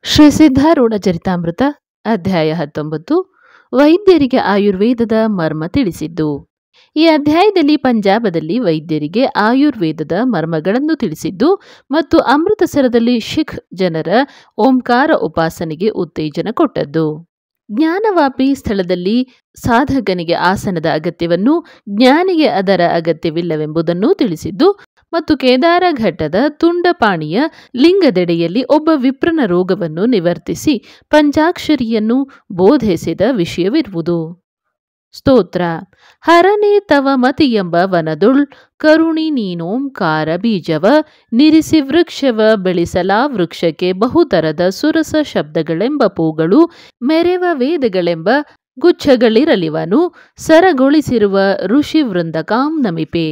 ಶ್ರೀ ಸಿದ್ಧಾರೂಢ ಚರಿತಾಮೃತ ಅಧ್ಯಾಯ 19 ವೈದ್ಯರಿಗೆ ಆಯುರ್ವೇದದ ಮರ್ಮ ತಿಳಿಸಿದ್ದು. ಈ ಅಧ್ಯಾಯದಲ್ಲಿ ಪಂಜಾಬದಲ್ಲಿ ವೈದ್ಯರಿಗೆ ಆಯುರ್ವೇದದ ಮರ್ಮಗಳನ್ನು ತಿಳಿಸಿದ್ದು ಮತ್ತು ಅಮೃತಸರದಲ್ಲಿ ಸಿಖ್ ಜನರ ಓಂಕಾರ ಉಪಾಸನೆಗೆ ಉತ್ತೇಜನ ಕೊಟ್ಟದ್ದು. ಜ್ಞಾನವಾಪಿ ಸ್ಥಳದಲ್ಲಿ ಸಾಧಕನಿಗೆ ಆಸನದ ಅಗತ್ಯವನ್ನು, ಜ್ಞಾನಿಗೆ ಅದರ ಅಗತ್ಯವಿಲ್ಲವೆಂಬುದನ್ನು ತಿಳಿಸಿದ್ದು ಮತ್ತು ಕೇದಾರ ಘಟ್ಟದ ತುಂಡಪಾಣಿಯ ಲಿಂಗದೆಡೆಯಲ್ಲಿ ಒಬ್ಬ ವಿಪ್ರನ ರೋಗವನ್ನು ನಿವರ್ತಿಸಿ ಪಂಚಾಕ್ಷರಿಯನ್ನು ಬೋಧಿಸಿದ ವಿಷಯವಿರುವುದು. ಸ್ತೋತ್ರ. ಹರನೇ ತವ ಮತಿ ಎಂಬ ವನದುಳ್ ಕರುಣಿ ನೀನೋಂಕಾರ ಬೀಜವ ನಿರಿಸಿ ವೃಕ್ಷವ ಬೆಳೆಸಲಾ ವೃಕ್ಷಕ್ಕೆ ಬಹುತರದ ಸುರಸ ಶಬ್ದಗಳೆಂಬ ಪೂಗಳು ಮೆರೆವ ವೇದಗಳೆಂಬ ಗುಚ್ಛಗಳಿರಲಿವನು ಸರಗೊಳಿಸಿರುವ ಋಷಿ ವೃಂದಕಾಂ ನಮಿಪೆ.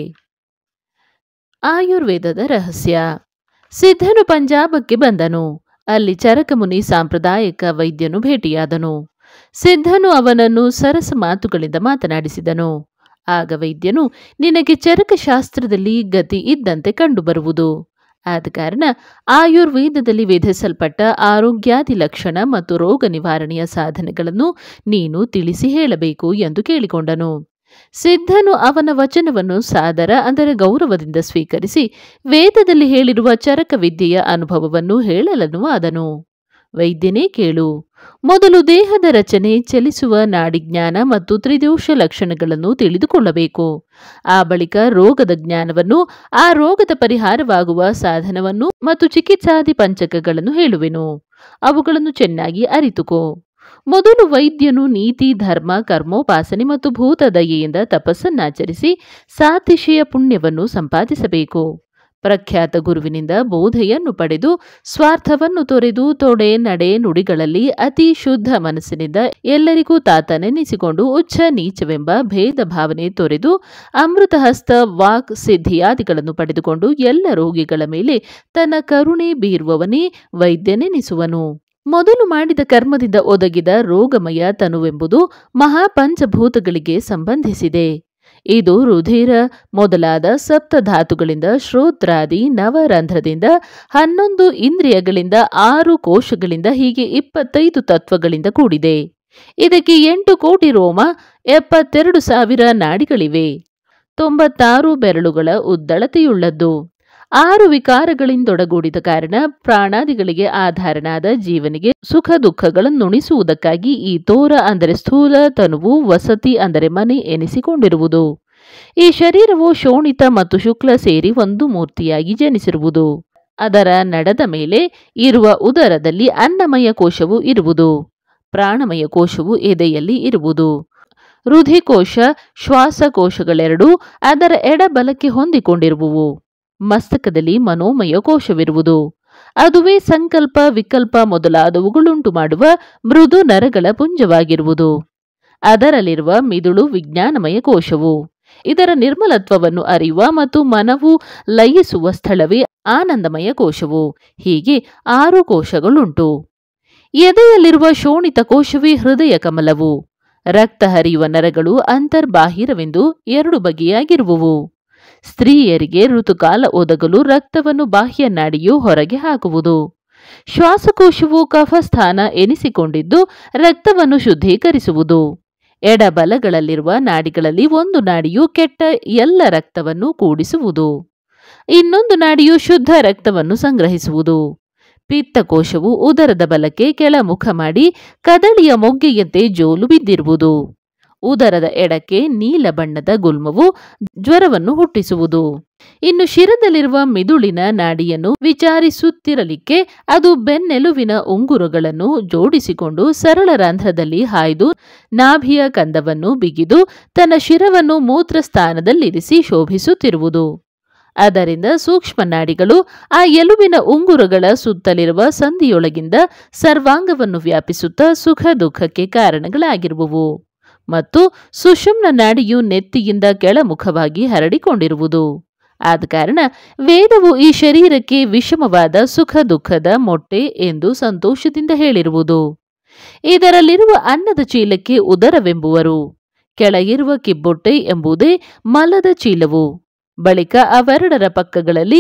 ಆಯುರ್ವೇದದ ರಹಸ್ಯ. ಸಿದ್ಧನು ಪಂಜಾಬಕ್ಕೆ ಬಂದನು. ಅಲ್ಲಿ ಚರಕಮುನಿ ಸಾಂಪ್ರದಾಯಿಕ ವೈದ್ಯನು ಭೇಟಿಯಾದನು. ಸಿದ್ಧನು ಅವನನ್ನು ಸರಸ ಮಾತುಗಳಿಂದ ಮಾತನಾಡಿಸಿದನು. ಆಗ ವೈದ್ಯನು, ನಿನಗೆ ಚರಕಶಾಸ್ತ್ರದಲ್ಲಿ ಗತಿ ಇದ್ದಂತೆ ಕಂಡುಬರುವುದು. ಆದ ಕಾರಣ ಆಯುರ್ವೇದದಲ್ಲಿ ವಿಧಿಸಲ್ಪಟ್ಟ ಆರೋಗ್ಯಾದಿ ಲಕ್ಷಣ ಮತ್ತು ರೋಗ ನಿವಾರಣೆಯ ಸಾಧನೆಗಳನ್ನು ನೀನು ತಿಳಿಸಿ ಹೇಳಬೇಕು ಎಂದು ಕೇಳಿಕೊಂಡನು. ಸಿದ್ಧನು ಅವನ ವಚನವನ್ನು ಸಾದರ ಅಂದರೆ ಗೌರವದಿಂದ ಸ್ವೀಕರಿಸಿ ವೇದದಲ್ಲಿ ಹೇಳಿರುವ ಚರಕ ವಿದ್ಯೆಯ ಅನುಭವವನ್ನು ಹೇಳಲನು ಆದನು. ವೈದ್ಯನೇ ಕೇಳು. ಮೊದಲು ದೇಹದ ರಚನೆ, ಚಲಿಸುವ ನಾಡಿಜ್ಞಾನ ಮತ್ತು ತ್ರಿದೋಷ ಲಕ್ಷಣಗಳನ್ನು ತಿಳಿದುಕೊಳ್ಳಬೇಕು. ಆ ಬಳಿಕ ರೋಗದ ಜ್ಞಾನವನ್ನು, ಆ ರೋಗದ ಪರಿಹಾರವಾಗುವ ಸಾಧನವನ್ನು ಮತ್ತು ಚಿಕಿತ್ಸಾದಿ ಪಂಚಕಗಳನ್ನು ಹೇಳುವೆನು. ಅವುಗಳನ್ನು ಚೆನ್ನಾಗಿ ಅರಿತುಕೋ. ಮೊದಲು ವೈದ್ಯನು ನೀತಿ, ಧರ್ಮ, ಕರ್ಮೋಪಾಸನೆ ಮತ್ತು ಭೂತ ದಯೆಯಿಂದ ತಪಸ್ಸನ್ನಾಚರಿಸಿ ಸಾತಿಶಯ ಪುಣ್ಯವನ್ನು ಸಂಪಾದಿಸಬೇಕು. ಪ್ರಖ್ಯಾತ ಗುರುವಿನಿಂದ ಬೋಧೆಯನ್ನು ಪಡೆದು ಸ್ವಾರ್ಥವನ್ನು ತೊರೆದು ತೊಡೆ, ನಡೆ, ನುಡಿಗಳಲ್ಲಿ ಅತಿ ಶುದ್ಧ ಮನಸ್ಸಿನಿಂದ ಎಲ್ಲರಿಗೂ ತಾತನೆನಿಸಿಕೊಂಡು ಉಚ್ಚ ನೀಚವೆಂಬ ಭೇದ ಭಾವನೆ ತೊರೆದು ಅಮೃತಹಸ್ತ ವಾಕ್ ಸಿದ್ಧಿಯಾದಿಗಳನ್ನು ಪಡೆದುಕೊಂಡು ಎಲ್ಲ ರೋಗಿಗಳ ಮೇಲೆ ತನ್ನ ಕರುಣೆ ಬೀರುವವನೇ ವೈದ್ಯನೆನಿಸುವನು. ಮೊದಲು ಮಾಡಿದ ಕರ್ಮದಿಂದ ಒದಗಿದ ರೋಗಮಯ ತನುವೆಂಬುದು ಮಹಾಪಂಚಭೂತಗಳಿಗೆ ಸಂಬಂಧಿಸಿದೆ. ಇದು ರುಧಿರ ಮೊದಲಾದ ಸಪ್ತಧಾತುಗಳಿಂದ, ಶ್ರೋತ್ರಾದಿ ನವರಂಧ್ರದಿಂದ, 11 ಇಂದ್ರಿಯಗಳಿಂದ, 6 ಕೋಶಗಳಿಂದ, ಹೀಗೆ 25 ತತ್ವಗಳಿಂದ ಕೂಡಿದೆ. ಇದಕ್ಕೆ 8 ಕೋಟಿ ರೋಮ, 72,000 ನಾಡಿಗಳಿವೆ, 96 ಬೆರಳುಗಳ ಉದ್ದಳತೆಯುಳ್ಳದ್ದು. 6 ವಿಕಾರಗಳಿಂದೊಡಗೂಡಿದ ಕಾರಣ ಪ್ರಾಣಾದಿಗಳಿಗೆ ಆಧಾರನಾದ ಜೀವನಿಗೆ ಸುಖ ದುಃಖಗಳನ್ನುಣಿಸುವುದಕ್ಕಾಗಿ ಈ ತೋರ ಅಂದರೆ ಸ್ಥೂಲ ತನುವು ವಸತಿ ಅಂದರೆ ಮನೆ ಎನಿಸಿಕೊಂಡಿರುವುದು. ಈ ಶರೀರವು ಶೋಣಿತ ಮತ್ತು ಶುಕ್ಲ ಸೇರಿ ಒಂದು ಮೂರ್ತಿಯಾಗಿ ಜನಿಸಿರುವುದು. ಅದರ ನಡದ ಮೇಲೆ ಇರುವ ಉದರದಲ್ಲಿ ಅನ್ನಮಯ ಕೋಶವು ಇರುವುದು. ಪ್ರಾಣಮಯ ಕೋಶವು ಎದೆಯಲ್ಲಿ ಇರುವುದು. ಹೃದಯಕೋಶ, ಶ್ವಾಸಕೋಶಗಳೆರಡೂ ಅದರ ಎಡಬಲಕ್ಕೆ ಹೊಂದಿಕೊಂಡಿರುವುವು. ಮಸ್ತಕದಲ್ಲಿ ಮನೋಮಯ ಕೋಶವಿರುವುದು. ಅದುವೇ ಸಂಕಲ್ಪ, ವಿಕಲ್ಪ ಮೊದಲಾದವುಗಳುಂಟು ಮಾಡುವ ಮೃದು ನರಗಳ ಪುಂಜವಾಗಿರುವುದು. ಅದರಲ್ಲಿರುವ ಮಿದುಳು ವಿಜ್ಞಾನಮಯ ಕೋಶವು. ಇದರ ನಿರ್ಮಲತ್ವವನ್ನು ಅರಿಯುವ ಮತ್ತು ಮನವು ಲಯಿಸುವ ಸ್ಥಳವೇ ಆನಂದಮಯ ಕೋಶವು. ಹೀಗೆ 6 ಕೋಶಗಳುಂಟು. ಎದೆಯಲ್ಲಿರುವ ಶೋಣಿತ ಕೋಶವೇ ಹೃದಯ ಕಮಲವು. ರಕ್ತ ಹರಿಯುವ ನರಗಳು ಅಂತರ್ಬಾಹಿರವೆಂದು 2 ಬಗೆಯಾಗಿರುವುವು. ಸ್ತ್ರೀಯರಿಗೆ ಋತುಕಾಲ ಒದಗಲು ರಕ್ತವನ್ನು ಬಾಹ್ಯ ನಾಡಿಯು ಹೊರಗೆ ಹಾಕುವುದು. ಶ್ವಾಸಕೋಶವು ಕಫಸ್ಥಾನ ಎನಿಸಿಕೊಂಡಿದ್ದು ರಕ್ತವನ್ನು ಶುದ್ಧೀಕರಿಸುವುದು. ಎಡಬಲಗಳಲ್ಲಿರುವ ನಾಡಿಗಳಲ್ಲಿ ಒಂದು ನಾಡಿಯು ಕೆಟ್ಟ ಎಲ್ಲ ರಕ್ತವನ್ನು ಕೂಡಿಸುವುದು. ಇನ್ನೊಂದು ನಾಡಿಯು ಶುದ್ಧ ರಕ್ತವನ್ನು ಸಂಗ್ರಹಿಸುವುದು. ಪಿತ್ತಕೋಶವು ಉದರದ ಬಲಕ್ಕೆ ಕೆಳಮುಖ ಮಾಡಿ ಕದಳಿಯ ಮೊಗ್ಗೆಯಂತೆ ಜೋಲು ಬಿದ್ದಿರುವುದು. ಉದರದ ಎಡಕ್ಕೆ ನೀಲ ಬಣ್ಣದ ಗುಲ್ಮವು ಜ್ವರವನ್ನು ಹುಟ್ಟಿಸುವುದು. ಇನ್ನು ಶಿರದಲ್ಲಿರುವ ಮಿದುಳಿನ ನಾಡಿಯನ್ನು ವಿಚಾರಿಸುತ್ತಿರಲಿಕ್ಕೆ ಅದು ಬೆನ್ನೆಲುವಿನ ಉಂಗುರಗಳನ್ನು ಜೋಡಿಸಿಕೊಂಡು ಸರಳ ರಂಧ್ರದಲ್ಲಿ ಹಾಯ್ದು ನಾಭಿಯ ಕಂದವನ್ನು ಬಿಗಿದು ತನ್ನ ಶಿರವನ್ನು ಮೂತ್ರಸ್ಥಾನದಲ್ಲಿರಿಸಿ ಶೋಭಿಸುತ್ತಿರುವುದು. ಅದರಿಂದ ಸೂಕ್ಷ್ಮ ನಾಡಿಗಳು ಆ ಎಲುಬಿನ ಉಂಗುರಗಳ ಸುತ್ತಲಿರುವ ಸಂಧಿಯೊಳಗಿಂದ ಸರ್ವಾಂಗವನ್ನು ವ್ಯಾಪಿಸುತ್ತಾ ಸುಖ ದುಃಖಕ್ಕೆ ಕಾರಣಗಳಾಗಿರುವುವು. ಮತ್ತು ಸುಷುಮ್ನ ನಾಡಿಯು ನೆತ್ತಿಯಿಂದ ಕೆಳಮುಖವಾಗಿ ಹರಡಿಕೊಂಡಿರುವುದು. ಆದ ಕಾರಣ ವೇದವು ಈ ಶರೀರಕ್ಕೆ ವಿಷಮವಾದ ಸುಖ ದುಃಖದ ಮೊಟ್ಟೆ ಎಂದು ಸಂತೋಷದಿಂದ ಹೇಳಿರುವುದು. ಇದರಲ್ಲಿರುವ ಅನ್ನದ ಚೀಲಕ್ಕೆ ಉದರವೆಂಬುವರು. ಕೆಳಗಿರುವ ಕಿಬ್ಬೊಟ್ಟೆ ಎಂಬುದೇ ಮಲದ ಚೀಲವು. ಬಳಿಕ ಅವೆರಡರ ಪಕ್ಕಗಳಲ್ಲಿ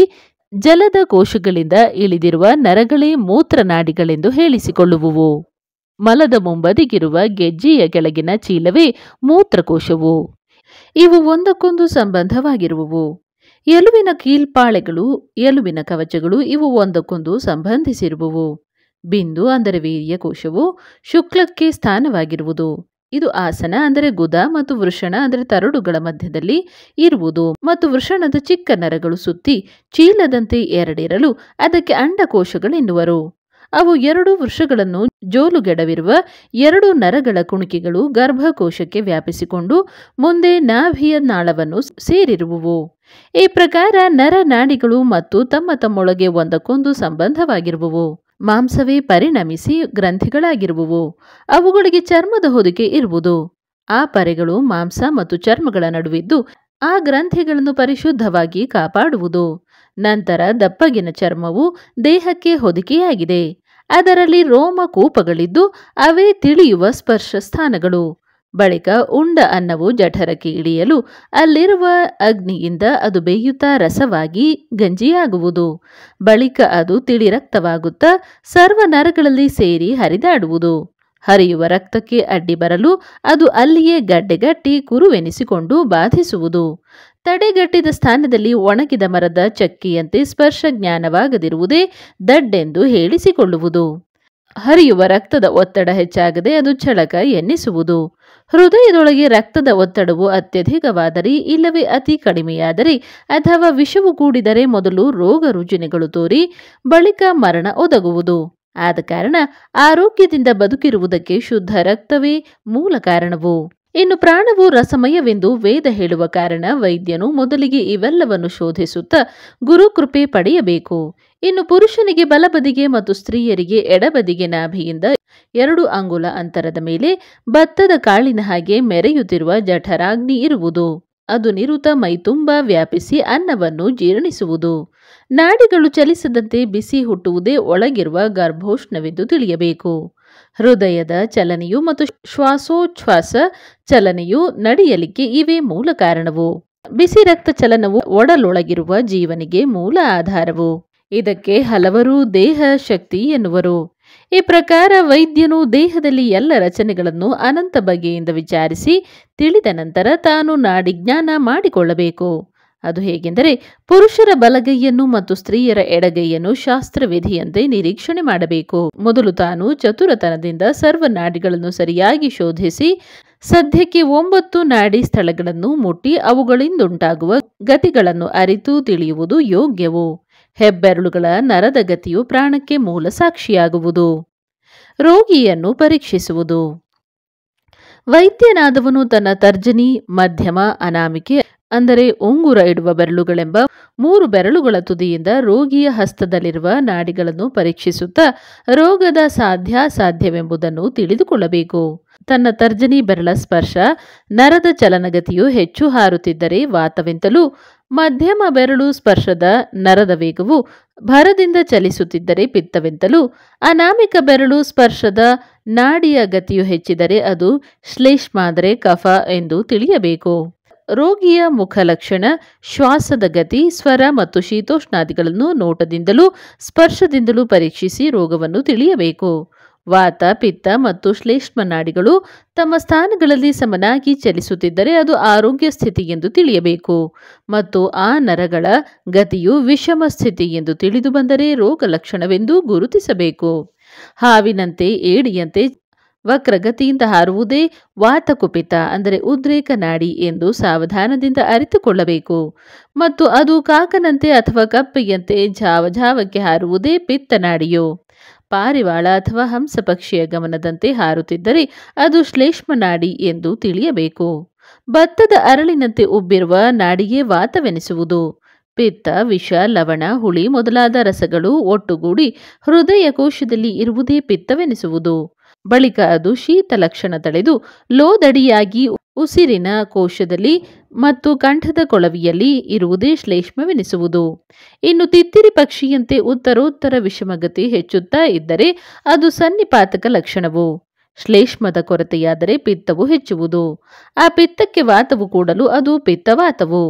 ಜಲದ ಕೋಶಗಳಿಂದ ಇಳಿದಿರುವ ನರಗಳೇ ಮೂತ್ರನಾಡಿಗಳೆಂದು ಹೇಳಿಸಿಕೊಳ್ಳುವುವು. ಮಲದ ಮುಂಬದಿಗಿರುವ ಗೆಜ್ಜೆಯ ಕೆಳಗಿನ ಚೀಲವೇ ಮೂತ್ರಕೋಶವು. ಇವು ಒಂದಕ್ಕೊಂದು ಸಂಬಂಧವಾಗಿರುವುವು. ಎಲುಬಿನ ಕೀಲ್ಪಾಳೆಗಳು, ಎಲುಬಿನ ಕವಚಗಳು ಇವು ಒಂದಕ್ಕೊಂದು ಸಂಬಂಧಿಸಿರುವುವು. ಬಿಂದು ಅಂದರೆ ವೀರ್ಯ ಕೋಶವು ಶುಕ್ಲಕ್ಕೆ ಸ್ಥಾನವಾಗಿರುವುದು. ಇದು ಆಸನ ಅಂದರೆ ಗುದ ಮತ್ತು ವೃಷಣ ಅಂದರೆ ತರಡುಗಳ ಮಧ್ಯದಲ್ಲಿ ಇರುವುದು ಮತ್ತು ವೃಷಣದ ಚಿಕ್ಕ ನರಗಳು ಸುತ್ತಿ ಚೀಲದಂತೆ ಎರಡಿರಲು ಅದಕ್ಕೆ ಅಂಡಕೋಶಗಳೆನ್ನುವರು. ಅವು ಎರಡು ವೃಷಗಳನ್ನು ಜೋಲುಗೆಡವಿರುವ ಎರಡು ನರಗಳ ಕುಣಿಕೆಗಳು ಗರ್ಭಕೋಶಕ್ಕೆ ವ್ಯಾಪಿಸಿಕೊಂಡು ಮುಂದೆ ನಾಭಿಯ ನಾಳವನ್ನು ಸೇರಿರುವುವು. ಈ ಪ್ರಕಾರ ನರನಾಡಿಗಳು ಮತ್ತು ತಮ್ಮ ತಮ್ಮೊಳಗೆ ಒಂದಕ್ಕೊಂದು ಸಂಬಂಧವಾಗಿರುವುವು. ಮಾಂಸವೇ ಪರಿಣಮಿಸಿ ಗ್ರಂಥಿಗಳಾಗಿರುವುವು. ಅವುಗಳಿಗೆ ಚರ್ಮದ ಹೊದಿಕೆ ಇರುವುದು. ಆ ಪರೆಗಳು ಮಾಂಸ ಮತ್ತು ಚರ್ಮಗಳ ನಡುವಿದ್ದು ಆ ಗ್ರಂಥಿಗಳನ್ನು ಪರಿಶುದ್ಧವಾಗಿ ಕಾಪಾಡುವುದು. ನಂತರ ದಪ್ಪಗಿನ ಚರ್ಮವು ದೇಹಕ್ಕೆ ಹೊದಿಕೆಯಾಗಿದೆ. ಅದರಲ್ಲಿ ರೋಮ ಕೂಪಗಳಿದ್ದು ಅವೇ ತಿಳಿಯುವ ಸ್ಪರ್ಶ ಸ್ಥಾನಗಳು. ಬಳಿಕ ಉಂಡ ಅನ್ನವು ಜಠರಕ್ಕೆ ಇಳಿಯಲು ಅಲ್ಲಿರುವ ಅಗ್ನಿಯಿಂದ ಅದು ಬೇಯುತ್ತಾ ರಸವಾಗಿ ಗಂಜಿಯಾಗುವುದು. ಬಳಿಕ ಅದು ತಿಳಿ ರಕ್ತವಾಗುತ್ತಾ ಸರ್ವ ನರಗಳಲ್ಲಿ ಸೇರಿ ಹರಿದಾಡುವುದು. ಹರಿಯುವ ರಕ್ತಕ್ಕೆ ಅಡ್ಡಿ ಬರಲು ಅದು ಅಲ್ಲಿಯೇ ಗಡ್ಡೆಗಟ್ಟಿ ಕುರುವೆನಿಸಿಕೊಂಡು ಬಾಧಿಸುವುದು. ತಡೆಗಟ್ಟಿದ ಸ್ಥಾನದಲ್ಲಿ ಒಣಗಿದ ಮರದ ಚಕ್ಕಿಯಂತೆ ಸ್ಪರ್ಶ ಜ್ಞಾನವಾಗದಿರುವುದೇ ದಡ್ಡೆಂದು ಹೇಳಿಸಿಕೊಳ್ಳುವುದು. ಹರಿಯುವ ರಕ್ತದ ಒತ್ತಡ ಹೆಚ್ಚಾಗದೆ ಅದು ಛಳಕ ಎನ್ನಿಸುವುದು. ಹೃದಯದೊಳಗೆ ರಕ್ತದ ಒತ್ತಡವು ಅತ್ಯಧಿಕವಾದರೆ ಇಲ್ಲವೇ ಅತಿ ಕಡಿಮೆಯಾದರೆ ಅಥವಾ ವಿಷವು ಕೂಡಿದರೆ ಮೊದಲು ರೋಗ ರುಜಿನಗಳು ತೋರಿ ಬಳಿಕ ಮರಣ ಒದಗುವುದು. ಆದ ಕಾರಣ ಆರೋಗ್ಯದಿಂದ ಬದುಕಿರುವುದಕ್ಕೆ ಶುದ್ಧ ರಕ್ತವೇ ಮೂಲ ಕಾರಣವು. ಇನ್ನು ಪ್ರಾಣವು ರಸಮಯವೆಂದು ವೇದ ಹೇಳುವ ಕಾರಣ ವೈದ್ಯನು ಮೊದಲಿಗೆ ಇವೆಲ್ಲವನ್ನು ಶೋಧಿಸುತ್ತಾ ಗುರುಕೃಪೆ ಪಡೆಯಬೇಕು. ಇನ್ನು ಪುರುಷನಿಗೆ ಬಲಬದಿಗೆ ಮತ್ತು ಸ್ತ್ರೀಯರಿಗೆ ಎಡಬದಿಗೆ ನಾಭಿಯಿಂದ 2 ಅಂಗುಲ ಅಂತರದ ಮೇಲೆ ಭತ್ತದ ಕಾಳಿನ ಹಾಗೆ ಮೆರೆಯುತ್ತಿರುವ ಜಠರಾಗ್ನಿ ಇರುವುದು. ಅದು ನಿರುತ ಮೈತುಂಬ ವ್ಯಾಪಿಸಿ ಅನ್ನವನ್ನು ಜೀರ್ಣಿಸುವುದು. ನಾಡಿಗಳು ಚಲಿಸದಂತೆ ಬಿಸಿ ಹುಟ್ಟುವುದೇ ಒಳಗಿರುವ ಗರ್ಭೋಷ್ಣವೆಂದು ತಿಳಿಯಬೇಕು. ಹೃದಯದ ಚಲನೆಯು ಮತ್ತು ಶ್ವಾಸೋಚ್ಛ್ವಾಸ ಚಲನೆಯು ನಡೆಯಲಿಕ್ಕೆ ಇವೇ ಮೂಲ ಕಾರಣವು. ಬಿಸಿ ರಕ್ತ ಚಲನವು ಒಡಲೊಳಗಿರುವ ಜೀವನಿಗೆ ಮೂಲ ಆಧಾರವು. ಇದಕ್ಕೆ ಹಲವರು ದೇಹ ಶಕ್ತಿ ಎನ್ನುವರು. ಈ ಪ್ರಕಾರ ವೈದ್ಯನು ದೇಹದಲ್ಲಿ ಎಲ್ಲ ರಚನೆಗಳನ್ನು ಅನಂತ ಬಗೆಯಿಂದ ವಿಚಾರಿಸಿ ತಿಳಿದ ನಂತರ ತಾನು ನಾಡಿಜ್ಞಾನ ಮಾಡಿಕೊಳ್ಳಬೇಕು. ಅದು ಹೇಗೆಂದರೆ ಪುರುಷರ ಬಲಗೈಯನ್ನು ಮತ್ತು ಸ್ತ್ರೀಯರ ಎಡಗೈಯನ್ನು ಶಾಸ್ತ್ರವಿಧಿಯಂತೆ ನಿರೀಕ್ಷಣೆ ಮಾಡಬೇಕು. ಮೊದಲು ತಾನು ಚತುರತನದಿಂದ ಸರ್ವ ನಾಡಿಗಳನ್ನು ಸರಿಯಾಗಿ ಶೋಧಿಸಿ ಸದ್ಯಕ್ಕೆ 9 ನಾಡಿ ಸ್ಥಳಗಳನ್ನು ಮುಟ್ಟಿ ಅವುಗಳಿಂದುಂಟಾಗುವ ಗತಿಗಳನ್ನು ಅರಿತು ತಿಳಿಯುವುದು ಯೋಗ್ಯವು. ಹೆಬ್ಬೆರಳುಗಳ ನರದ ಗತಿಯು ಪ್ರಾಣಕ್ಕೆ ಮೂಲ ಸಾಕ್ಷಿಯಾಗುವುದು. ರೋಗಿಯನ್ನು ಪರೀಕ್ಷಿಸುವುದು. ವೈದ್ಯನಾದವನು ತನ್ನ ತರ್ಜನಿ, ಮಧ್ಯಮ, ಅನಾಮಿಕೆ ಅಂದರೆ ಉಂಗುರ ಇಡುವ ಬೆರಳುಗಳೆಂಬ 3 ಬೆರಳುಗಳ ತುದಿಯಿಂದ ರೋಗಿಯ ಹಸ್ತದಲ್ಲಿರುವ ನಾಡಿಗಳನ್ನು ಪರೀಕ್ಷಿಸುತ್ತಾ ರೋಗದ ಸಾಧ್ಯಾಸಾಧ್ಯವೆಂಬುದನ್ನು ತಿಳಿದುಕೊಳ್ಳಬೇಕು. ತನ್ನ ತರ್ಜನಿ ಬೆರಳ ಸ್ಪರ್ಶ ನರದ ಚಲನಗತಿಯು ಹೆಚ್ಚು ಹಾರುತ್ತಿದ್ದರೆ ವಾತವೆಂತಲೂ, ಮಧ್ಯಮ ಬೆರಳು ಸ್ಪರ್ಶದ ನರದ ವೇಗವು ಭರದಿಂದ ಚಲಿಸುತ್ತಿದ್ದರೆ ಪಿತ್ತವೆಂತಲೂ, ಅನಾಮಿಕ ಬೆರಳು ಸ್ಪರ್ಶದ ನಾಡಿಯ ಗತಿಯು ಹೆಚ್ಚಿದರೆ ಅದು ಶ್ಲೇಷ್ಮ ಅಂದರೆ ಕಫ ಎಂದು ತಿಳಿಯಬೇಕು. ರೋಗಿಯ ಮುಖ ಲಕ್ಷಣ, ಶ್ವಾಸದ ಗತಿ, ಸ್ವರ ಮತ್ತು ಶೀತೋಷ್ಣಾದಿಗಳನ್ನು ನೋಟದಿಂದಲೂ ಸ್ಪರ್ಶದಿಂದಲೂ ಪರೀಕ್ಷಿಸಿ ರೋಗವನ್ನು ತಿಳಿಯಬೇಕು. ವಾತ, ಪಿತ್ತ ಮತ್ತು ಶ್ಲೇಷ್ಮ ನಾಡಿಗಳು ತಮ್ಮ ಸ್ಥಾನಗಳಲ್ಲಿ ಸಮನಾಗಿ ಚಲಿಸುತ್ತಿದ್ದರೆ ಅದು ಆರೋಗ್ಯ ಸ್ಥಿತಿ ಎಂದು ತಿಳಿಯಬೇಕು ಮತ್ತು ಆ ನರಗಳ ಗತಿಯು ವಿಷಮ ಸ್ಥಿತಿ ಎಂದು ತಿಳಿದು ಬಂದರೆ ರೋಗ ಲಕ್ಷಣವೆಂದು ಗುರುತಿಸಬೇಕು. ಹಾವಿನಂತೆ ಏಡಿಯಂತೆ ವಕ್ರಗತಿಯಿಂದ ಹಾರುವುದೇ ವಾತಕುಪಿತ ಅಂದರೆ ಉದ್ರೇಕ ನಾಡಿ ಎಂದು ಸಾವಧಾನದಿಂದ ಅರಿತುಕೊಳ್ಳಬೇಕು ಮತ್ತು ಅದು ಕಾಕನಂತೆ ಅಥವಾ ಕಪ್ಪೆಯಂತೆ ಝಾವಕ್ಕೆ ಹಾರುವುದೇ ಪಿತ್ತನಾಡಿಯು. ಪಾರಿವಾಳ ಅಥವಾ ಹಂಸ ಪಕ್ಷಿಯ ಗಮನದಂತೆ ಹಾರುತ್ತಿದ್ದರೆ ಅದು ಶ್ಲೇಷ್ಮ ನಾಡಿ ಎಂದು ತಿಳಿಯಬೇಕು. ಭತ್ತದ ಅರಳಿನಂತೆ ಉಬ್ಬಿರುವ ನಾಡಿಗೆ ವಾತವೆನಿಸುವುದು. ಪಿತ್ತ, ವಿಷ, ಲವಣ, ಹುಳಿ ಮೊದಲಾದ ರಸಗಳು ಒಟ್ಟುಗೂಡಿ ಹೃದಯ ಕೋಶದಲ್ಲಿ ಇರುವುದೇ ಪಿತ್ತವೆನಿಸುವುದು. ಬಳಿಕ ಅದು ಶೀತ ಲಕ್ಷಣ ತಳೆದು ಲೋದಡಿಯಾಗಿ ಉಸಿರಿನ ಕೋಶದಲ್ಲಿ ಮತ್ತು ಕಂಠದ ಕೊಳವಿಯಲ್ಲಿ ಇರುವುದೇ ಶ್ಲೇಷ್ಮವೆನಿಸುವುದು. ಇನ್ನು ತಿತ್ತಿರಿ ಪಕ್ಷಿಯಂತೆ ಉತ್ತರೋತ್ತರ ವಿಷಮಗತಿ ಹೆಚ್ಚುತ್ತಾ ಇದ್ದರೆ ಅದು ಸನ್ನಿಪಾತಕ ಲಕ್ಷಣವು. ಶ್ಲೇಷ್ಮದ ಕೊರತೆಯಾದರೆ ಪಿತ್ತವು ಹೆಚ್ಚುವುದು. ಆ ಪಿತ್ತಕ್ಕೆ ವಾತವು ಕೂಡಲು ಅದು ಪಿತ್ತವಾತವು.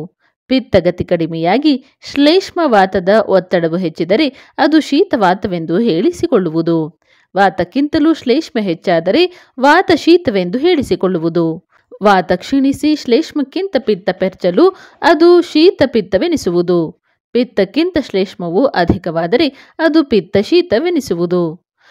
ಪಿತ್ತಗತಿ ಕಡಿಮೆಯಾಗಿ ಶ್ಲೇಷ್ಮವಾತದ ಒತ್ತಡವು ಹೆಚ್ಚಿದರೆ ಅದು ಶೀತವಾತವೆಂದು ಹೇಳಿಸಿಕೊಳ್ಳುವುದು. ವಾತಕ್ಕಿಂತಲೂ ಶ್ಲೇಷ್ಮ ಹೆಚ್ಚಾದರೆ ವಾತ ಶೀತವೆಂದು ಹೇಳಿಸಿಕೊಳ್ಳುವುದು. ವಾತ ಕ್ಷೀಣಿಸಿ ಶ್ಲೇಷ್ಮಕ್ಕಿಂತ ಪಿತ್ತ ಪೆರ್ಚಲು ಅದು ಶೀತ ಪಿತ್ತವೆನಿಸುವುದು. ಪಿತ್ತಕ್ಕಿಂತ ಶ್ಲೇಷ್ಮವು ಅಧಿಕವಾದರೆ ಅದು ಪಿತ್ತ ಶೀತವೆನಿಸುವುದು.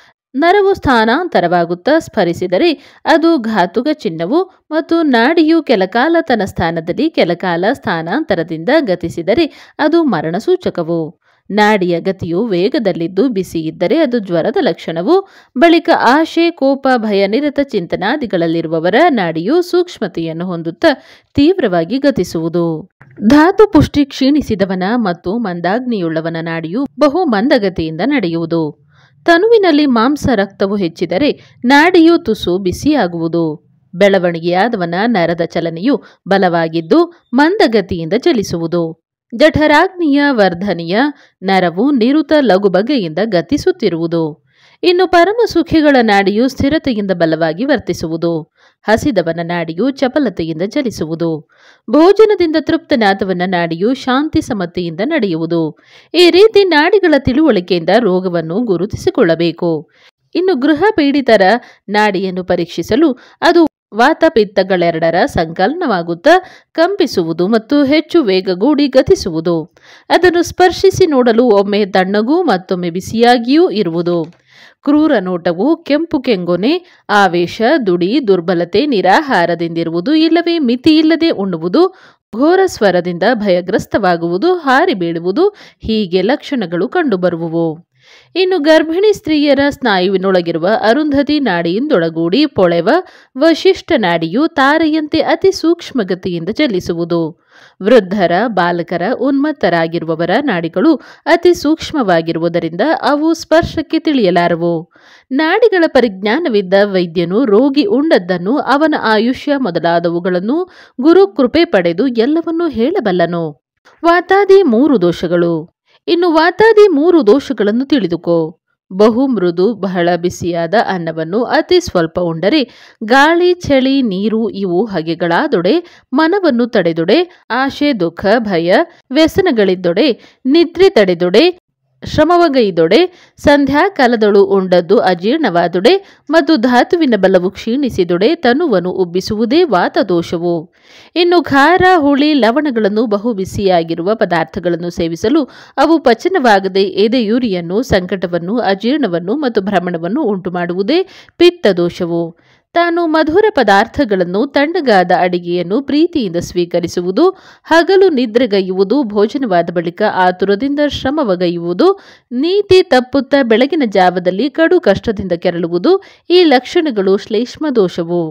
ನರವು ಸ್ಥಾನಾಂತರವಾಗುತ್ತಾ ಸ್ಫರಿಸಿದರೆ ಅದು ಘಾತುಕ ಚಿಹ್ನವು ಮತ್ತು ನಾಡಿಯು ಕೆಲಕಾಲ ತನ್ನ ಸ್ಥಾನದಲ್ಲಿ ಕೆಲಕಾಲ ಸ್ಥಾನಾಂತರದಿಂದ ಗತಿಸಿದರೆ ಅದು ಮರಣ ಸೂಚಕವು. ನಾಡಿಯ ಗತಿಯು ವೇಗದಲ್ಲಿದ್ದು ಬಿಸಿ ಇದ್ದರೆ ಅದು ಜ್ವರದ ಲಕ್ಷಣವು. ಬಳಿಕ ಆಶೆ, ಕೋಪ, ಭಯ, ನಿರತ ಚಿಂತನಾದಿಗಳಲ್ಲಿರುವವರ ನಾಡಿಯು ಸೂಕ್ಷ್ಮತೆಯನ್ನು ಹೊಂದುತ್ತಾ ತೀವ್ರವಾಗಿ ಗತಿಸುವುದು. ಧಾತು ಪುಷ್ಟಿ ಕ್ಷೀಣಿಸಿದವನ ಮತ್ತು ಮಂದಾಗ್ನಿಯುಳ್ಳವನ ನಾಡಿಯು ಬಹು ಮಂದಗತಿಯಿಂದ ನಡೆಯುವುದು. ತನುವಿನಲ್ಲಿ ಮಾಂಸ ರಕ್ತವು ಹೆಚ್ಚಿದರೆ ನಾಡಿಯು ತುಸು ಬಿಸಿಯಾಗುವುದು. ಬೆಳವಣಿಗೆಯಾದವನ ನರದ ಚಲನೆಯು ಬಲವಾಗಿದ್ದು ಮಂದಗತಿಯಿಂದ ಚಲಿಸುವುದು. ಜಠರಾಗ್ನಿಯ ವರ್ಧನೆಯ ನರವು ನಿರುತ ಲಘುಬಗೆಯಿಂದ ಗತಿಸುತ್ತಿರುವುದು. ಇನ್ನು ಪರಮಸುಖಿಗಳ ನಾಡಿಯು ಸ್ಥಿರತೆಯಿಂದ ಬಲವಾಗಿ ವರ್ತಿಸುವುದು. ಹಸಿದವನ ನಾಡಿಯು ಚಪಲತೆಯಿಂದ ಚಲಿಸುವುದು. ಭೋಜನದಿಂದ ತೃಪ್ತನಾದವನ ನಾಡಿಯು ಶಾಂತಿ ಸಮತೆಯಿಂದ ನಡೆಯುವುದು. ಈ ರೀತಿ ನಾಡಿಗಳ ತಿಳುವಳಿಕೆಯಿಂದ ರೋಗವನ್ನು ಗುರುತಿಸಿಕೊಳ್ಳಬೇಕು. ಇನ್ನು ಗೃಹ ಪೀಡಿತರ ನಾಡಿಯನ್ನು ಪರೀಕ್ಷಿಸಲು ಅದು ವಾತ ಪಿತ್ತಗಳೆರಡರ ಸಂಕಲನವಾಗುತ್ತಾ ಕಂಪಿಸುವುದು ಮತ್ತು ಹೆಚ್ಚು ವೇಗಗೂಡಿ ಗತಿಸುವುದು. ಅದನ್ನು ಸ್ಪರ್ಶಿಸಿ ನೋಡಲು ಒಮ್ಮೆ ತಣ್ಣಗೂ ಮತ್ತೊಮ್ಮೆ ಬಿಸಿಯಾಗಿಯೂ ಇರುವುದು. ಕ್ರೂರ ನೋಟವು, ಕೆಂಪು ಕೆಂಗೊನೆ, ಆವೇಶ, ದುಡಿ, ದುರ್ಬಲತೆ, ನಿರಾಹಾರದಿಂದಿರುವುದು, ಇಲ್ಲವೇ ಮಿತಿಯಿಲ್ಲದೆ ಉಣ್ಣುವುದು, ಘೋರ ಸ್ವರದಿಂದ ಭಯಗ್ರಸ್ತವಾಗುವುದು, ಹಾರಿ ಬೀಳುವುದು ಹೀಗೆ ಲಕ್ಷಣಗಳು ಕಂಡುಬರುವುವು. ಇನ್ನು ಗರ್ಭಿಣಿ ಸ್ತ್ರೀಯರ ಸ್ನಾಯುವಿನೊಳಗಿರುವ ಅರುಂಧತಿ ನಾಡಿಯಿಂದೊಳಗೂಡಿ ಪೊಳೆವ ವಶಿಷ್ಠ ನಾಡಿಯು ತಾರೆಯಂತೆ ಅತಿ ಸೂಕ್ಷ್ಮಗತಿಯಿಂದ ಚಲಿಸುವುದು. ವೃದ್ಧರ, ಬಾಲಕರ, ಉನ್ಮತ್ತರಾಗಿರುವವರ ನಾಡಿಗಳು ಅತಿ ಸೂಕ್ಷ್ಮವಾಗಿರುವುದರಿಂದ ಅವು ಸ್ಪರ್ಶಕ್ಕೆ ತಿಳಿಯಲಾರವು. ನಾಡಿಗಳ ಪರಿಜ್ಞಾನವಿದ್ದ ವೈದ್ಯನು ರೋಗಿ ಉಂಡದ್ದನ್ನು, ಅವನ ಆಯುಷ್ಯ ಮೊದಲಾದವುಗಳನ್ನು ಗುರು ಕೃಪೆ ಪಡೆದು ಎಲ್ಲವನ್ನೂ ಹೇಳಬಲ್ಲನು. ವಾತಾದಿ 3 ದೋಷಗಳು. ಇನ್ನು ವಾತಾದಿ 3 ದೋಷಗಳನ್ನು ತಿಳಿದುಕೋ. ಬಹು ಮೃದು ಬಹಳ ಬಿಸಿಯಾದ ಅನ್ನವನ್ನು ಅತಿ ಸ್ವಲ್ಪ ಉಂಡರೆ, ಗಾಳಿ, ಚಳಿ, ನೀರು ಇವು ಹಗೆಗಳಾದೊಡೆ, ಮನವನ್ನು ತಡೆದೊಡೆ, ಆಶೆ, ದುಃಖ, ಭಯ, ವ್ಯಸನಗಳಿದ್ದೊಡೆ, ನಿದ್ರೆ ತಡೆದೊಡೆ, ಶ್ರಮವಗೈದೊಡೆ, ಸಂಧ್ಯಾಕಾಲದಳು ಉಂಡದ್ದು ಅಜೀರ್ಣವಾದೊಡೆ ಮತ್ತು ಧಾತುವಿನ ಬಲವು ಕ್ಷೀಣಿಸಿದೊಡೆ ತನುವನ್ನು ಉಬ್ಬಿಸುವುದೇ ವಾತದೋಷವು. ಇನ್ನು ಖಾರ, ಹುಳಿ, ಲವಣಗಳನ್ನು ಬಹು ಬಿಸಿಯಾಗಿರುವ ಪದಾರ್ಥಗಳನ್ನು ಸೇವಿಸಲು ಅವು ಪಚನವಾಗದೆ ಎದೆಯುರಿಯನ್ನು, ಸಂಕಟವನ್ನು, ಅಜೀರ್ಣವನ್ನು ಮತ್ತು ಭ್ರಮಣವನ್ನು ಉಂಟುಮಾಡುವುದೇ ಪಿತ್ತದೋಷವು. ತಾನು ಮಧುರ ಪದಾರ್ಥಗಳನ್ನು, ತಣ್ಣಗಾದ ಅಡಿಗೆಯನ್ನು ಪ್ರೀತಿಯಿಂದ ಸ್ವೀಕರಿಸುವುದು, ಹಗಲು ನಿದ್ರೆಗೈಯುವುದು, ಭೋಜನವಾದ ಬಳಿಕ ಆತುರದಿಂದ ಶ್ರಮವಗೈಯುವುದು, ನೀತಿ ತಪ್ಪುತ್ತಾ ಬೆಳಗಿನ ಜಾವದಲ್ಲಿ ಕಡು ಕಷ್ಟದಿಂದ ಕೆರಳುವುದು ಈ ಲಕ್ಷಣಗಳು ಶ್ಲೇಷ್ಮ ದೋಷವು.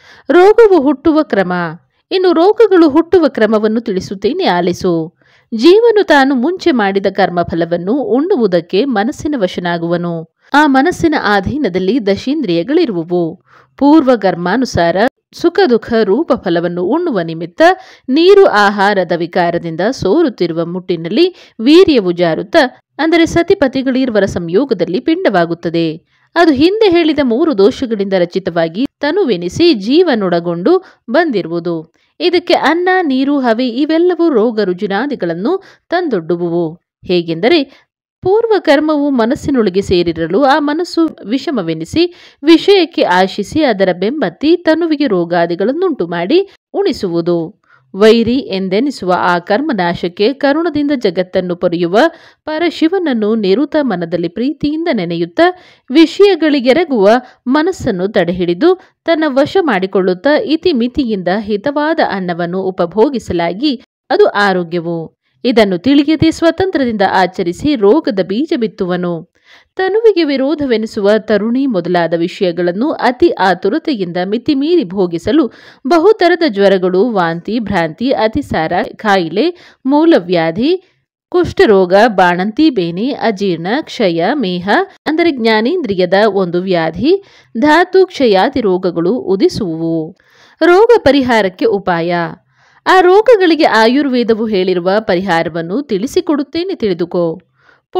ರೋಗವು ಹುಟ್ಟುವ ಕ್ರಮ. ಇನ್ನು ರೋಗಗಳು ಹುಟ್ಟುವ ಕ್ರಮವನ್ನು ತಿಳಿಸುತ್ತೇನೆ, ಆಲಿಸು. ಜೀವನು ತಾನು ಮುಂಚೆ ಮಾಡಿದ ಕರ್ಮಫಲವನ್ನು ಉಣ್ಣುವುದಕ್ಕೆ ಮನಸ್ಸಿನ ವಶನಾಗುವನು. ಆ ಮನಸ್ಸಿನ ಅಧೀನದಲ್ಲಿ ದಶೇಂದ್ರಿಯಗಳಿರುವುವು. ಪೂರ್ವ ಕರ್ಮಾನುಸಾರ ಸುಖ ದುಃಖ ರೂಪ ಫಲವನ್ನು ಉಣ್ಣುವ ನಿಮಿತ್ತ ನೀರು ಆಹಾರದ ವಿಕಾರದಿಂದ ಸೋರುತ್ತಿರುವ ಮುಟ್ಟಿನಲ್ಲಿ ವೀರ್ಯವು ಜಾರುತ್ತಾ, ಅಂದರೆ ಸತಿಪತಿಗಳಿರುವರ ಸಂಯೋಗದಲ್ಲಿ ಪಿಂಡವಾಗುತ್ತದೆ. ಅದು ಹಿಂದೆ ಹೇಳಿದ 3 ದೋಷಗಳಿಂದ ರಚಿತವಾಗಿ ತನುವೆನಿಸಿ ಜೀವನೊಡಗೊಂಡು ಬಂದಿರುವುದು. ಇದಕ್ಕೆ ಅನ್ನ, ನೀರು, ಹವೆ ಇವೆಲ್ಲವೂ ರೋಗ ರುಜಿನಾದಿಗಳನ್ನು ತಂದೊಡ್ಡುವುವು. ಹೇಗೆಂದರೆ, ಪೂರ್ವ ಕರ್ಮವು ಮನಸ್ಸಿನೊಳಗೆ ಸೇರಿರಲು ಆ ಮನಸ್ಸು ವಿಷಮವೆನಿಸಿ ವಿಷಯಕ್ಕೆ ಆಶಿಸಿ ಅದರ ಬೆಂಬತ್ತಿ ತನುವಿಗೆ ರೋಗಾದಿಗಳನ್ನುಂಟು ಮಾಡಿ ಉಣಿಸುವುದು. ವೈರಿ ಎಂದೆನಿಸುವ ಆ ಕರ್ಮನಾಶಕ್ಕೆ ಕರುಣದಿಂದ ಜಗತ್ತನ್ನು ಪೊರೆಯುವ ಪರಶಿವನನ್ನು ನಿರುತ ಮನದಲ್ಲಿ ಪ್ರೀತಿಯಿಂದ ನೆನೆಯುತ್ತಾ ವಿಷಯಗಳಿಗೆರಗುವ ಮನಸ್ಸನ್ನು ತಡೆಹಿಡಿದು ತನ್ನ ವಶ ಮಾಡಿಕೊಳ್ಳುತ್ತಾ ಇತಿಮಿತಿಯಿಂದ ಹಿತವಾದ ಅನ್ನವನ್ನು ಉಪಭೋಗಿಸಲಾಗಿ ಅದು ಆರೋಗ್ಯವು. ಇದನ್ನು ತಿಳಿಯದೆ ಸ್ವತಂತ್ರದಿಂದ ಆಚರಿಸಿ ರೋಗದ ಬೀಜ ಬಿತ್ತುವನು. ತನುವಿಗೆ ವಿರೋಧವೆನಿಸುವ ತರುಣಿ ಮೊದಲಾದ ವಿಷಯಗಳನ್ನು ಅತಿ ಆತುರತೆಯಿಂದ ಮಿತಿಮೀರಿ ಭೋಗಿಸಲು ಬಹುತರದ ಜ್ವರಗಳು, ವಾಂತಿ, ಭ್ರಾಂತಿ, ಅತಿಸಾರ, ಕಾಯಿಲೆ, ಮೂಲವ್ಯಾಧಿ, ಕುಷ್ಠರೋಗ, ಬಾಣಂತಿ ಬೇನೆ, ಅಜೀರ್ಣ, ಕ್ಷಯ, ಮೇಹ ಅಂದರೆ ಜ್ಞಾನೇಂದ್ರಿಯದ ಒಂದು ವ್ಯಾಧಿ, ಧಾತು ಕ್ಷಯಾದಿ ರೋಗಗಳು ಉದಿಸುವುವು. ರೋಗ ಪರಿಹಾರಕ್ಕೆ ಉಪಾಯ. ಆ ರೋಗಗಳಿಗೆ ಆಯುರ್ವೇದವು ಹೇಳಿರುವ ಪರಿಹಾರವನ್ನು ತಿಳಿಸಿಕೊಡುತ್ತೇನೆ, ತಿಳಿದುಕೋ.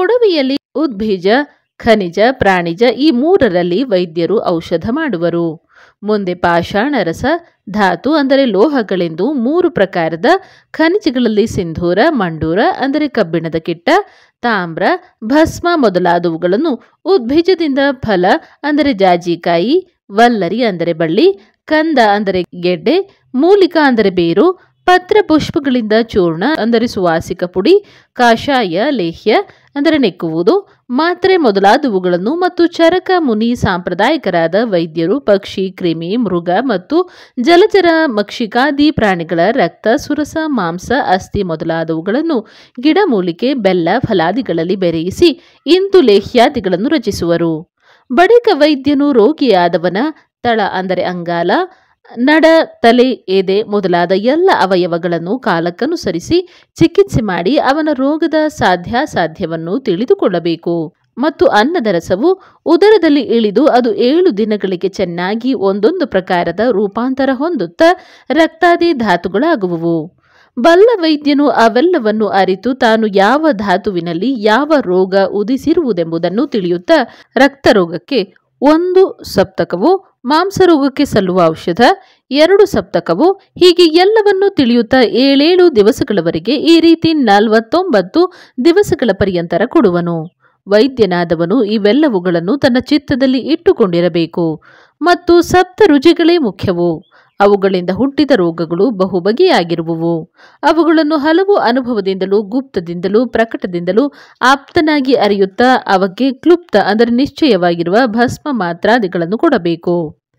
ಪೊಡವೆಯಲ್ಲಿ ಉದ್ಬೀಜ, ಖನಿಜ, ಪ್ರಾಣಿಜ ಈ 3ರಲ್ಲಿ ವೈದ್ಯರು ಔಷಧ ಮಾಡುವರು. ಮುಂದೆ ಪಾಷಾಣ ರಸ, ಧಾತು ಅಂದರೆ ಲೋಹಗಳೆಂದು 3 ಪ್ರಕಾರದ ಖನಿಜಗಳಲ್ಲಿ ಸಿಂಧೂರ, ಮಂಡೂರ ಅಂದರೆ ಕಬ್ಬಿಣದ ಕಿಟ್ಟ, ತಾಮ್ರ, ಭಸ್ಮ ಮೊದಲಾದವುಗಳನ್ನು ಉದ್ಭಿಜದಿಂದ ಫಲ ಅಂದರೆ ಜಾಜಿಕಾಯಿ, ವಲ್ಲರಿ ಅಂದರೆ ಬಳ್ಳಿ, ಕಂದ ಅಂದರೆ ಗೆಡ್ಡೆ, ಮೂಲಿಕ ಅಂದರೆ ಬೇರು, ಪತ್ರ ಪುಷ್ಪಗಳಿಂದ ಚೂರ್ಣ ಅಂದರೆ ಸುವಾಸಿಕ ಪುಡಿ, ಕಾಷಾಯ ಲೇಹ್ಯ ಅಂದರೆ ನೆಕ್ಕುವುದು, ಮಾತ್ರೆ ಮೊದಲಾದವುಗಳನ್ನು ಮತ್ತು ಚರಕ ಮುನಿ ಸಾಂಪ್ರದಾಯಿಕರಾದ ವೈದ್ಯರು ಪಕ್ಷಿ, ಕ್ರಿಮಿ, ಮೃಗ ಮತ್ತು ಜಲಚರ ಮಕ್ಷಿಕಾದಿ ಪ್ರಾಣಿಗಳ ರಕ್ತ, ಸುರಸ, ಮಾಂಸ, ಅಸ್ಥಿ ಮೊದಲಾದವುಗಳನ್ನು ಗಿಡಮೂಲಿಕೆ, ಬೆಲ್ಲ, ಫಲಾದಿಗಳಲ್ಲಿ ಬೆರೆಯಿಸಿ ಇಂತು ಲೇಹ್ಯಾದಿಗಳನ್ನು ರಚಿಸುವರು. ಬಳಿಕ ವೈದ್ಯನು ರೋಗಿಯಾದವನ ತಳ ಅಂದರೆ ಅಂಗಾಲ, ನಡ, ತಲೆ, ಎದೆ ಮೊದಲಾದ ಎಲ್ಲ ಅವಯವಗಳನ್ನು ಕಾಲಕ್ಕನುಸರಿಸಿ ಚಿಕಿತ್ಸೆ ಮಾಡಿ ಅವನ ರೋಗದ ಸಾಧ್ಯಾಸಾಧ್ಯವನ್ನು ತಿಳಿದುಕೊಳ್ಳಬೇಕು. ಮತ್ತು ಅನ್ನದ ರಸವು ಉದರದಲ್ಲಿ ಇಳಿದು ಅದು 7 ದಿನಗಳಿಗೆ ಚೆನ್ನಾಗಿ ಒಂದೊಂದು ಪ್ರಕಾರದ ರೂಪಾಂತರ ಹೊಂದುತ್ತಾ ರಕ್ತಾದಿ ಧಾತುಗಳಾಗುವುವು. ಬಲ್ಲ ವೈದ್ಯನು ಅವೆಲ್ಲವನ್ನು ಅರಿತು ತಾನು ಯಾವ ಧಾತುವಿನಲ್ಲಿ ಯಾವ ರೋಗ ಉದಿಸಿರುವುದೆಂಬುದನ್ನು ತಿಳಿಯುತ್ತಾ ರಕ್ತರೋಗಕ್ಕೆ 1 ಸಪ್ತಕವು, ಮಾಂಸರೋಗಕ್ಕೆ ಸಲ್ಲುವ ಔಷಧ 2 ಸಪ್ತಕವು, ಹೀಗೆ ಎಲ್ಲವನ್ನೂ ತಿಳಿಯುತ್ತಾ 7 ದಿವಸಗಳವರೆಗೆ ಈ ರೀತಿ 49 ದಿವಸಗಳ ಪರ್ಯಂತರ ಕೊಡುವನು. ವೈದ್ಯನಾದವನು ಇವೆಲ್ಲವುಗಳನ್ನು ತನ್ನ ಚಿತ್ತದಲ್ಲಿ ಇಟ್ಟುಕೊಂಡಿರಬೇಕು. ಮತ್ತು ಸಪ್ತ ರುಚಿಗಳೇ ಮುಖ್ಯವು. ಅವುಗಳಿಂದ ಹುಟ್ಟಿದ ರೋಗಗಳು ಬಹುಬಗೆಯಾಗಿರುವುವು. ಅವುಗಳನ್ನು ಹಲವು ಅನುಭವದಿಂದಲೂ ಗುಪ್ತದಿಂದಲೂ ಪ್ರಕಟದಿಂದಲೂ ಆಪ್ತನಾಗಿ ಅರಿಯುತ್ತಾ ಅವಕ್ಕೆ ಕ್ಲುಪ್ತ ಅಂದರೆ ನಿಶ್ಚಯವಾಗಿರುವ ಭಸ್ಮ ಮಾತ್ರಾದಿಗಳನ್ನು ಕೊಡಬೇಕು.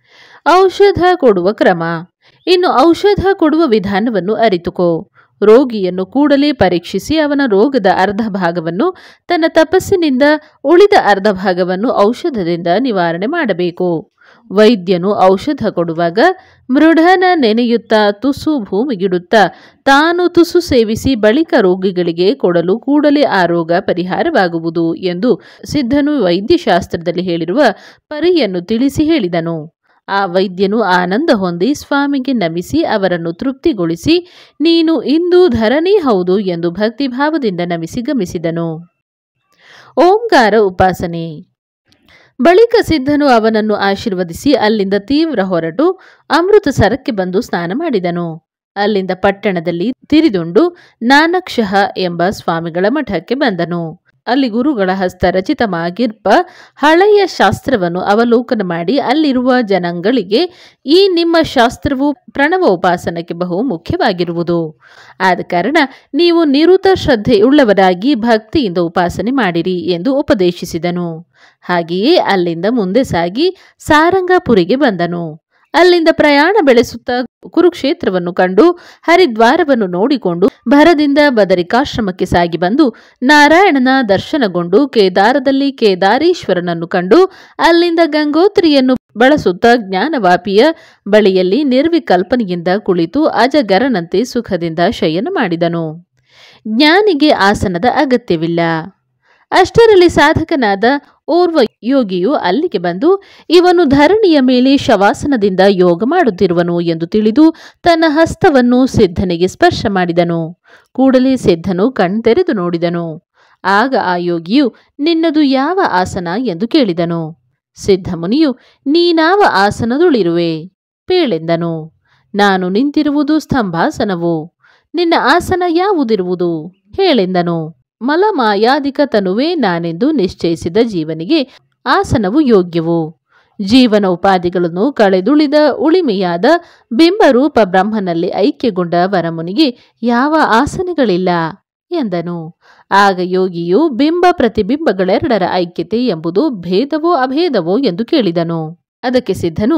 ಔಷಧ ಕೊಡುವ ಕ್ರಮ. ಇನ್ನು ಔಷಧ ಕೊಡುವ ವಿಧಾನವನ್ನು ಅರಿತುಕೋ. ರೋಗಿಯನ್ನು ಕೂಡಲೇ ಪರೀಕ್ಷಿಸಿ ಅವನ ರೋಗದ ಅರ್ಧ ಭಾಗವನ್ನು ತನ್ನ ತಪಸ್ಸಿನಿಂದ, ಉಳಿದ ಅರ್ಧ ಭಾಗವನ್ನು ಔಷಧದಿಂದ ನಿವಾರಣೆ ಮಾಡಬೇಕು. ವೈದ್ಯನು ಔಷಧ ಕೊಡುವಾಗ ಮೃಢನ ನೆನೆಯುತ್ತಾ ತುಸು ಭೂಮಿಗಿಡುತ್ತಾ ತಾನು ತುಸು ಸೇವಿಸಿ ಬಳಿಕ ರೋಗಿಗಳಿಗೆ ಕೊಡಲು ಕೂಡಲೇ ಆ ರೋಗ ಪರಿಹಾರವಾಗುವುದು ಎಂದು ಸಿದ್ಧನು ವೈದ್ಯಶಾಸ್ತ್ರದಲ್ಲಿ ಹೇಳಿರುವ ಪರಿಯನ್ನು ತಿಳಿಸಿ ಹೇಳಿದನು. ಆ ವೈದ್ಯನು ಆನಂದ ಹೊಂದಿ ಸ್ವಾಮಿಗೆ ನಮಿಸಿ ಅವರನ್ನು ತೃಪ್ತಿಗೊಳಿಸಿ ನೀನು ಇಂದು ಧರಣಿ ಹೌದು ಎಂದು ಭಕ್ತಿಭಾವದಿಂದ ನಮಿಸಿ ಗಮಿಸಿದನು. ಓಂಕಾರ ಉಪಾಸನೆ. ಬಳಿಕ ಸಿದ್ಧನು ಅವನನ್ನು ಆಶೀರ್ವದಿಸಿ ಅಲ್ಲಿಂದ ತೀವ್ರ ಹೊರಟು ಅಮೃತಸರಕ್ಕೆ ಬಂದು ಸ್ನಾನ ಮಾಡಿದನು. ಅಲ್ಲಿಂದ ಪಟ್ಟಣದಲ್ಲಿ ತಿರಿದುಂಡು ನಾನಕ್ಷಃ ಎಂಬ ಸ್ವಾಮಿಗಳ ಮಠಕ್ಕೆ ಬಂದನು. ಅಲ್ಲಿ ಗುರುಗಳ ಹಸ್ತ ರಚಿತವಾಗಿರ್ಪ ಹಳೆಯ ಶಾಸ್ತ್ರವನ್ನು ಅವಲೋಕನ ಮಾಡಿ ಅಲ್ಲಿರುವ ಜನಗಳಿಗೆ ಈ ನಿಮ್ಮ ಶಾಸ್ತ್ರವು ಪ್ರಣವ ಉಪಾಸನಕ್ಕೆ ಬಹು ಮುಖ್ಯವಾಗಿರುವುದು. ಆದ ಕಾರಣ ನೀವು ನಿರುತ ಶ್ರದ್ಧೆಯುಳ್ಳವರಾಗಿ ಭಕ್ತಿಯಿಂದ ಉಪಾಸನೆ ಮಾಡಿರಿ ಎಂದು ಉಪದೇಶಿಸಿದನು. ಹಾಗೆಯೇ ಅಲ್ಲಿಂದ ಮುಂದೆ ಸಾಗಿ ಸಾರಂಗಪುರಿಗೆ ಬಂದನು. ಅಲ್ಲಿಂದ ಪ್ರಯಾಣ ಬೆಳೆಸುತ್ತಾ ಕುರುಕ್ಷೇತ್ರವನ್ನು ಕಂಡು ಹರಿದ್ವಾರವನ್ನು ನೋಡಿಕೊಂಡು ಭರದಿಂದ ಬದರಿಕಾಶ್ರಮಕ್ಕೆ ಸಾಗಿ ಬಂದು ನಾರಾಯಣನ ದರ್ಶನಗೊಂಡು ಕೇದಾರದಲ್ಲಿ ಕೇದಾರೀಶ್ವರನನ್ನು ಕಂಡು ಅಲ್ಲಿಂದ ಗಂಗೋತ್ರಿಯನ್ನು ಬಳಸುತ್ತಾ ಜ್ಞಾನವಾಪಿಯ ಬಳಿಯಲ್ಲಿ ನಿರ್ವಿಕಲ್ಪನೆಯಿಂದ ಕುಳಿತು ಅಜಗರನಂತೆ ಸುಖದಿಂದ ಶಯನ ಮಾಡಿದನು. ಜ್ಞಾನಿಗೆ ಆಸನದ ಅಗತ್ಯವಿಲ್ಲ. ಅಷ್ಟರಲ್ಲಿ ಸಾಧಕನಾದ ಓರ್ವ ಯೋಗಿಯು ಅಲ್ಲಿಗೆ ಬಂದು ಇವನು ಧರಣಿಯ ಮೇಲೆ ಶವಾಸನದಿಂದ ಯೋಗ ಮಾಡುತ್ತಿರುವನು ಎಂದು ತಿಳಿದು ತನ್ನ ಹಸ್ತವನ್ನು ಸಿದ್ಧನಿಗೆ ಸ್ಪರ್ಶ ಮಾಡಿದನು. ಕೂಡಲೇ ಸಿದ್ಧನು ಕಣ್ತೆರೆದು ನೋಡಿದನು. ಆಗ ಆ ಯೋಗಿಯು ನಿನ್ನದು ಯಾವ ಆಸನ ಎಂದು ಕೇಳಿದನು. ಸಿದ್ಧಮುನಿಯು ನೀನಾವ ಆಸನದುಳಿರುವೆ ಪೇಳೆಂದನು. ನಾನು ನಿಂತಿರುವುದು ಸ್ತಂಭಾಸನವು. ನಿನ್ನ ಆಸನ ಯಾವುದಿರುವುದು ಹೇಳೆಂದನು. ಮಲಮಾಯಾದಿಕ ತನುವೇ ನಾನೆಂದು ನಿಶ್ಚಯಿಸಿದ ಜೀವನಿಗೆ ಆಸನವು ಯೋಗ್ಯವು. ಜೀವನ ಉಪಾಧಿಗಳನ್ನು ಕಳೆದುಳಿದ ಉಳಿಮೆಯಾದ ಬಿಂಬರೂಪ ಬ್ರಹ್ಮನಲ್ಲಿ ಐಕ್ಯಗೊಂಡ ವರಮುನಿಗೆ ಯಾವ ಆಸನಗಳಿಲ್ಲ ಎಂದನು. ಆಗ ಯೋಗಿಯು ಬಿಂಬ ಪ್ರತಿಬಿಂಬಗಳೆರಡರ ಐಕ್ಯತೆ ಎಂಬುದು ಭೇದವೋ ಅಭೇದವೋ ಎಂದು ಕೇಳಿದನು. ಅದಕ್ಕೆ ಸಿದ್ಧನು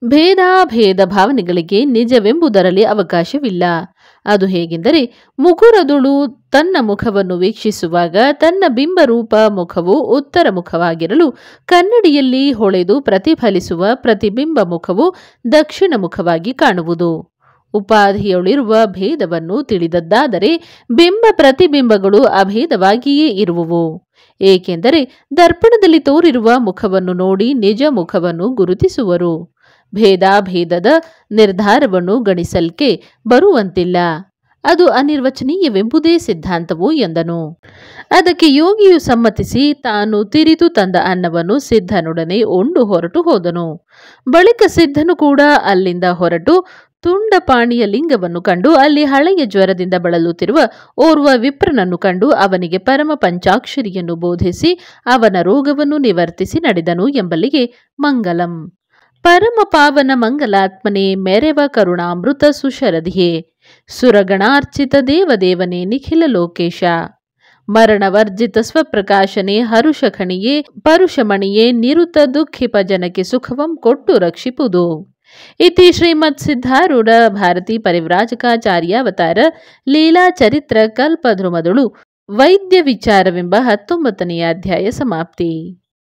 ಭೇದಾಭೇದ ಭಾವನೆಗಳಿಗೆ ನಿಜವೆಂಬುದರಲ್ಲಿ ಅವಕಾಶವಿಲ್ಲ. ಅದು ಹೇಗೆಂದರೆ ಮುಕುರದುಳು ತನ್ನ ಮುಖವನ್ನು ವೀಕ್ಷಿಸುವಾಗ ತನ್ನ ಬಿಂಬರೂಪ ಮುಖವು ಉತ್ತರ ಮುಖವಾಗಿರಲು ಕನ್ನಡಿಯಲ್ಲಿ ಹೊಳೆದು ಪ್ರತಿಫಲಿಸುವ ಪ್ರತಿಬಿಂಬ ಮುಖವು ದಕ್ಷಿಣ ಮುಖವಾಗಿ ಕಾಣುವುದು. ಉಪಾಧಿಯೊಳಿರುವ ಭೇದವನ್ನು ತಿಳಿದದ್ದಾದರೆ ಬಿಂಬ ಪ್ರತಿಬಿಂಬಗಳು ಅಭೇದವಾಗಿಯೇ ಇರುವುವು. ಏಕೆಂದರೆ ದರ್ಪಣದಲ್ಲಿ ತೋರಿರುವ ಮುಖವನ್ನು ನೋಡಿ ನಿಜ ಮುಖವನ್ನು ಗುರುತಿಸುವರು. ಭೇದಾಭೇದದ ನಿರ್ಧಾರವನ್ನು ಗಣಿಸಲ್ಕೆ ಬರುವಂತಿಲ್ಲ. ಅದು ಅನಿರ್ವಚನೀಯವೆಂಬುದೇ ಸಿದ್ಧಾಂತವು ಎಂದನು. ಅದಕ್ಕೆ ಯೋಗಿಯು ಸಮ್ಮತಿಸಿ ತಾನು ತಿರಿದು ತಂದ ಅನ್ನವನ್ನು ಸಿದ್ಧನೊಡನೆ ಉಂಡು ಹೊರಟು ಹೋದನು. ಬಳಿಕ ಸಿದ್ಧನು ಕೂಡ ಅಲ್ಲಿಂದ ಹೊರಟು ತುಂಡಪಾಣಿಯ ಲಿಂಗವನ್ನು ಕಂಡು ಅಲ್ಲಿ ಹಳೆಯ ಜ್ವರದಿಂದ ಬಳಲುತ್ತಿರುವ ಓರ್ವ ವಿಪ್ರನನ್ನು ಕಂಡು ಅವನಿಗೆ ಪರಮ ಪಂಚಾಕ್ಷರಿಯನ್ನು ಬೋಧಿಸಿ ಅವನ ರೋಗವನ್ನು ನಿವರ್ತಿಸಿ ನಡೆದನು ಎಂಬಲ್ಲಿಗೆ ಮಂಗಲಂ. ಪರಮ ಪಾವನ ಮಂಗಲಾತ್ಮನೆ ಮೆರೆವ ಕರುಣಾಮೃತ ಸುಶರಧಿಯೇ ಸುರಗಣಾರ್ಚಿತ ದೇವದೇವನೇ ನಿಖಿಲ ಲೋಕೇಶ ಮರಣವರ್ಜಿತ ಸ್ವಪ್ರಕಾಶನೆ ಹರುಷಖಣಿಯೇ ಪರುಷಮಣಿಯೇ ನಿರುತ ದುಃಖಿಪ ಜನಕ್ಕೆ ಸುಖವಂ ಕೊಟ್ಟು ರಕ್ಷಿಪುದು. ಇತಿ ಶ್ರೀಮತ್ ಸಿದ್ಧಾರೂಢ ಭಾರತೀ ಪರಿವ್ರಾಜಕಾಚಾರ್ಯಾವತಾರ ಲೀಲಾ ಚರಿತ್ರ ಕಲ್ಪಧ್ರುಮದಳು ವೈದ್ಯ ವಿಚಾರವೆಂಬ 19ನೇ ಅಧ್ಯಾಯ ಸಮಾಪ್ತಿ.